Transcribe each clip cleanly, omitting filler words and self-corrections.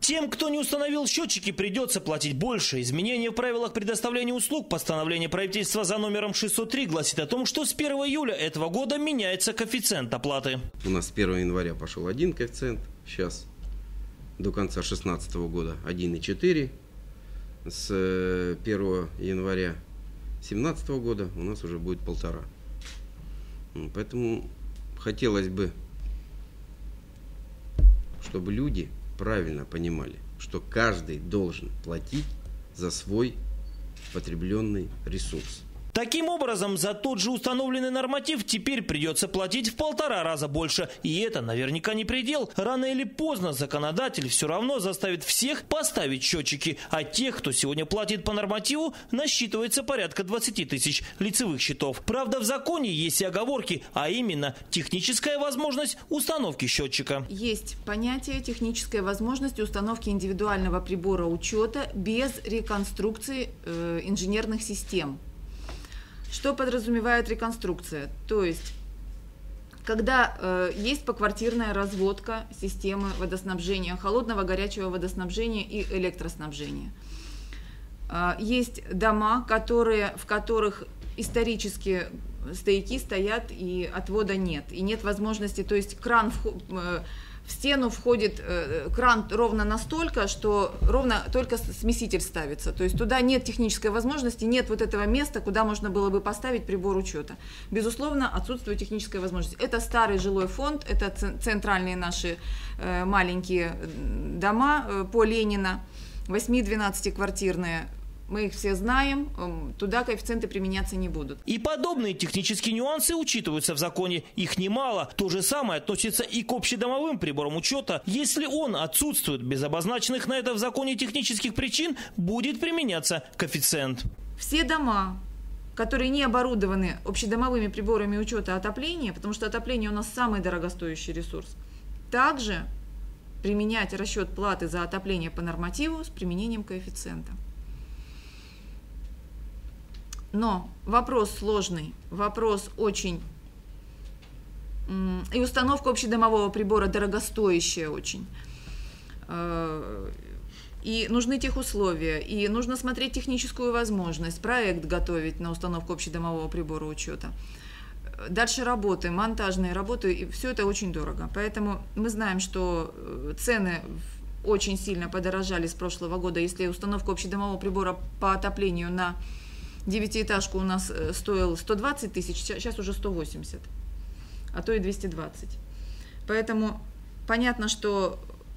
Тем, кто не установил счетчики, придется платить больше. Изменения в правилах предоставления услуг постановление правительства за номером 603 гласит о том, что с 1 июля этого года меняется коэффициент оплаты. У нас с 1 января пошел один коэффициент, сейчас до конца 2016 года 1,4. С 1 января 2017 года у нас уже будет 1,5. Поэтому хотелось бы, чтобы люди правильно понимали, что каждый должен платить за свой потребленный ресурс. Таким образом, за тот же установленный норматив теперь придется платить в 1,5 раза больше. И это наверняка не предел. Рано или поздно законодатель все равно заставит всех поставить счетчики. А тех, кто сегодня платит по нормативу, насчитывается порядка 20 тысяч лицевых счетов. Правда, в законе есть и оговорки, а именно техническая возможность установки счетчика. Есть понятие техническая возможность установки индивидуального прибора учета без реконструкции инженерных систем. Что подразумевает реконструкция? То есть, когда есть поквартирная разводка системы водоснабжения, холодного, горячего водоснабжения и электроснабжения. Есть дома, в которых исторически стояки стоят и отвода нет. И нет возможности, то есть в стену входит кран ровно настолько, что ровно только смеситель ставится. То есть туда нет технической возможности, нет вот этого места, куда можно было бы поставить прибор учета. Безусловно, отсутствует техническая возможность. Это старый жилой фонд, это центральные наши маленькие дома по Ленина, 8-12-квартирные. Мы их все знаем, туда коэффициенты применяться не будут. И подобные технические нюансы учитываются в законе. Их немало. То же самое относится и к общедомовым приборам учета. Если он отсутствует без обозначенных на это в законе технических причин, будет применяться коэффициент. Все дома, которые не оборудованы общедомовыми приборами учета отопления, потому что отопление у нас самый дорогостоящий ресурс, также применять расчет платы за отопление по нормативу с применением коэффициента. Но вопрос сложный, вопрос очень, и установка общедомового прибора дорогостоящая очень, и нужны техусловия, и нужно смотреть техническую возможность, проект готовить на установку общедомового прибора учета. Дальше работы, монтажные работы, и все это очень дорого. Поэтому мы знаем, что цены очень сильно подорожали с прошлого года. Если установка общедомового прибора по отоплению на 9-этажку у нас стоил 120 тысяч, сейчас уже 180, а то и 220. Поэтому понятно, что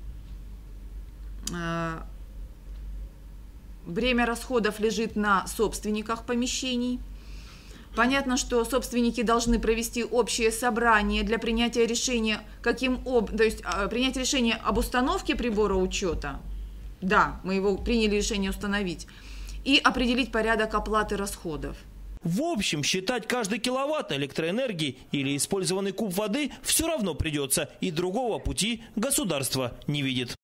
бремя расходов лежит на собственниках помещений. Понятно, что собственники должны провести общее собрание для принятия решения, то есть принять решение об установке прибора учета. Да, мы его приняли решение установить. И определить порядок оплаты расходов. В общем, считать каждый киловатт электроэнергии или использованный куб воды все равно придется, и другого пути государство не видит.